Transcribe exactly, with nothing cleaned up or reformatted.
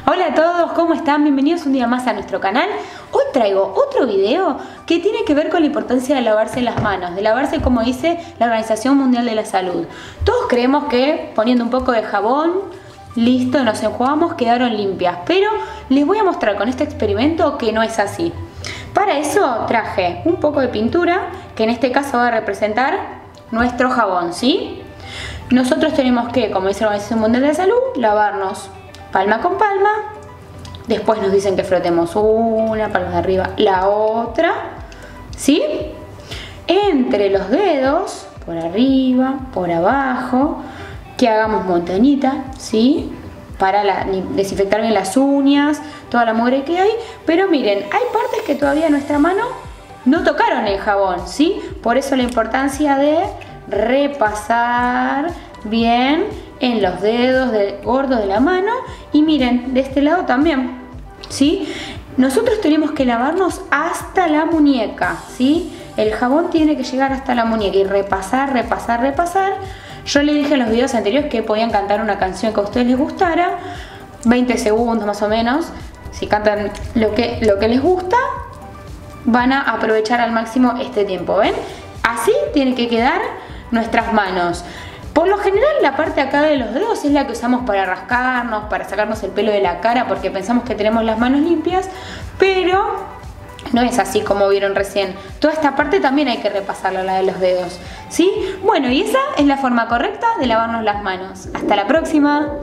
Hola a todos, ¿cómo están? Bienvenidos un día más a nuestro canal. Hoy traigo otro video que tiene que ver con la importancia de lavarse las manos, de lavarse como dice la Organización Mundial de la Salud. Todos creemos que poniendo un poco de jabón, listo, nos enjuagamos, quedaron limpias, pero les voy a mostrar con este experimento que no es así. Para eso traje un poco de pintura, que en este caso va a representar nuestro jabón, ¿sí? Nosotros tenemos que, como dice la Organización Mundial de la Salud, lavarnos palma con palma. Después nos dicen que frotemos una palma de arriba, la otra, ¿sí? Entre los dedos, por arriba, por abajo, que hagamos montañita, ¿sí? Para la, desinfectar bien las uñas, toda la mugre que hay. Pero miren, hay partes que todavía nuestra mano no tocaron el jabón, ¿sí? Por eso la importancia de repasar bien en los dedos de, gordos de la mano. Y miren, de este lado también, ¿sí? Nosotros tenemos que lavarnos hasta la muñeca, ¿sí? El jabón tiene que llegar hasta la muñeca y repasar, repasar, repasar. Yo les dije en los videos anteriores que podían cantar una canción que a ustedes les gustara, veinte segundos más o menos. Si cantan lo que, lo que les gusta, van a aprovechar al máximo este tiempo, ¿ven? Así tiene que quedar nuestras manos. Por lo general la parte acá de los dedos es la que usamos para rascarnos, para sacarnos el pelo de la cara porque pensamos que tenemos las manos limpias, pero no es así como vieron recién. Toda esta parte también hay que repasarla, la de los dedos, ¿sí? Bueno, y esa es la forma correcta de lavarnos las manos. Hasta la próxima.